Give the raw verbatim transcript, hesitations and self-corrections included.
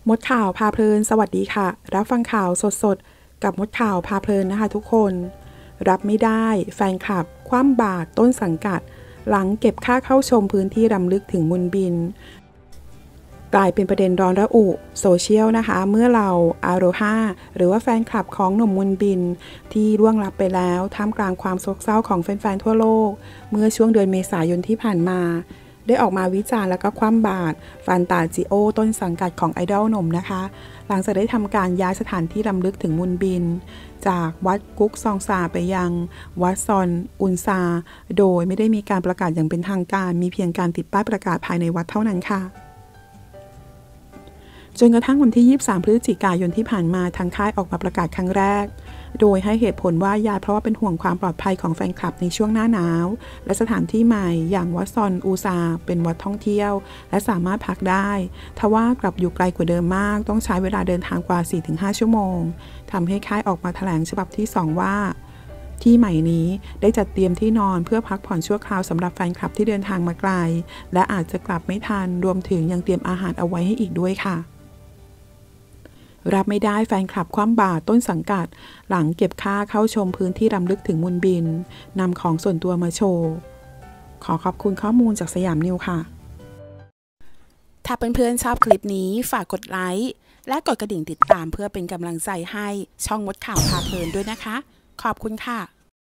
มดข่าวพาเพลินสวัสดีค่ะรับฟังข่าวสดๆกับมดข่าวพาเพลินนะคะทุกคนรับไม่ได้แฟนคลับคว่ำบาตรต้นสังกัดหลังเก็บค่าเข้าชมพื้นที่รำลึกถึงมุนบินกลายเป็นประเด็นร้อนระอุโซเชียลนะคะเมื่อเราอาโรฮาหรือว่าแฟนคลับของหนุ่มมุนบินที่ร่วงลับไปแล้วท่ามกลางความโศกเศร้าของแฟนๆทั่วโลกเมื่อช่วงเดือนเมษายนที่ผ่านมาได้ออกมาวิจารณ์และก็คว่ำบาตรฟันตาจิโอต้นสังกัดของไอดอลหนุ่มนะคะหลังจากได้ทำการย้ายสถานที่รำลึกถึงมุนบินจากวัดกุ๊กซองซาไปยังวัดซอนอุนซาโดยไม่ได้มีการประกาศอย่างเป็นทางการมีเพียงการติดป้ายประกาศภายในวัดเท่านั้นค่ะจนกระทั่งวันที่ยี่สิบสามพฤศจิกายนที่ผ่านมาทางค่ายออกมาประกาศครั้งแรกโดยให้เหตุผลว่าย้ายเพราะว่าเป็นห่วงความปลอดภัยของแฟนคลับในช่วงหน้าหนาวและสถานที่ใหม่อย่างวัดซอนอูซาเป็นวัดท่องเที่ยวและสามารถพักได้ทว่ากลับอยู่ไกลกว่าเดิมมากต้องใช้เวลาเดินทางกว่า สี่ถึงห้า ชั่วโมงทำให้ค่ายออกมาแถลงฉบับที่สองว่าที่ใหม่นี้ได้จัดเตรียมที่นอนเพื่อพักผ่อนชั่วคราวสำหรับแฟนคลับที่เดินทางมาไกลและอาจจะกลับไม่ทันรวมถึงยังเตรียมอาหารเอาไว้ให้อีกด้วยค่ะรับไม่ได้แฟนคลับคว่ำบาตรต้นสังกัดหลังเก็บค่าเข้าชมพื้นที่รำลึกถึงมุนบินนำของส่วนตัวมาโชว์ขอขอบคุณข้อมูลจากสยามนิวค่ะถ้าเพื่อนๆชอบคลิปนี้ฝากกดไลค์และกดกระดิ่งติดตามเพื่อเป็นกำลังใจให้ช่องมดข่าวพาเพลินด้วยนะคะขอบคุณค่ะ